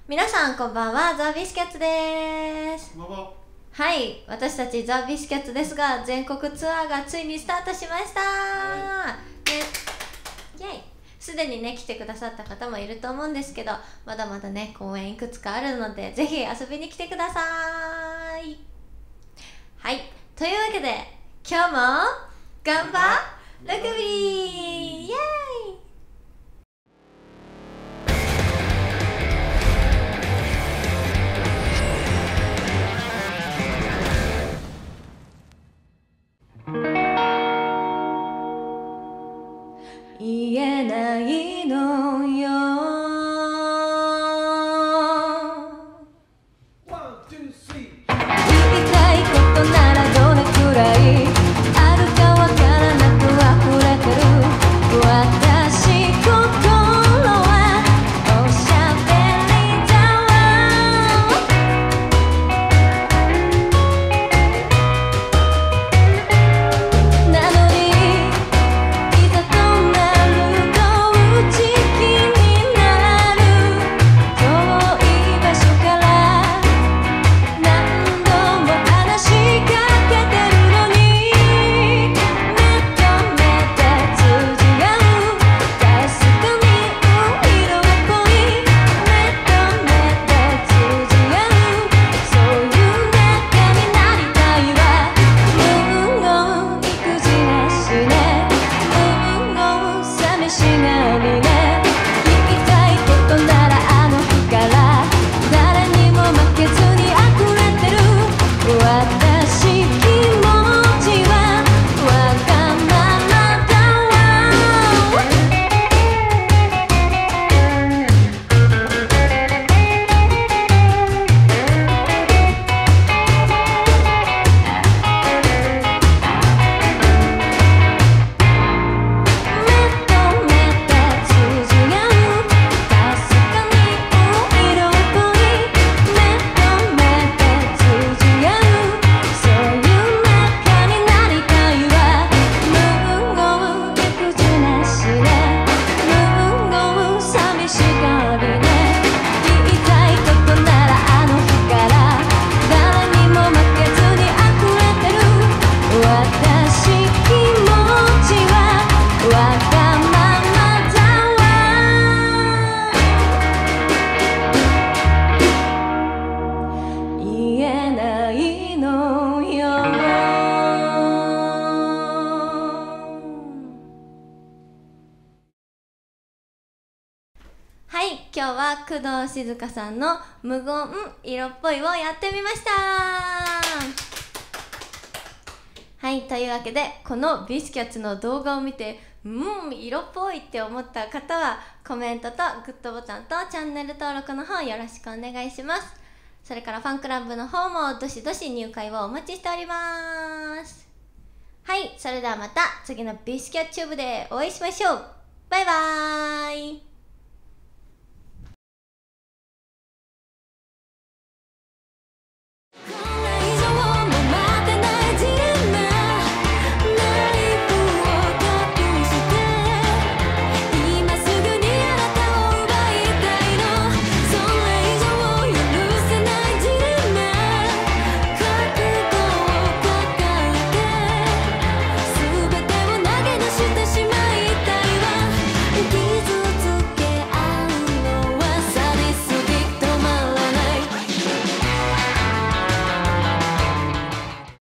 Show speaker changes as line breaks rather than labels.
皆さんこんばんは、ザ・ビスキャッツです。
こんばんは。
はい、私たちザ・ビスキャッツですが、全国ツアーがついにスタートしました、イエイ。すでにね来てくださった方もいると思うんですけど、まだまだね公演いくつかあるので、ぜひ遊びに来てください。はい、というわけで今日もガンバラグビー、イエーイ。言えないのよ。言いたいことならどれくらいあるかわからなく溢れてる私心はおしゃべりだわ。なのにいざとなると内気になる。遠い場所から何度も話しかけてるのに、目と目で通じ合うかすかに色っぽい。目と目で通じ合う、そういう仲になりたいわ。無言育児なしね、寂しがりね。言いたいことならあの日から誰にも負けずに溢れてる私。気持ちはわがままだわ。目と目で通じ合うかすかに色っぽい。目と目で通じ合う、そういう仲になりたいわ。無言育児なしね、無言寂しがりね。言いたいことならあの日から誰にも負けずに溢れてる私。気持ちはわがままだわ。言えないのよ。はい、今日は工藤静香さんの無言色っぽいをやってみました。はい、というわけでこのビスキャッツの動画を見て色っぽいって思った方はコメントとグッドボタンとチャンネル登録の方よろしくお願いします。それからファンクラブの方もどしどし入会をお待ちしております。はい、それではまた次のビスキャッチューブでお会いしましょう。バイバーイ。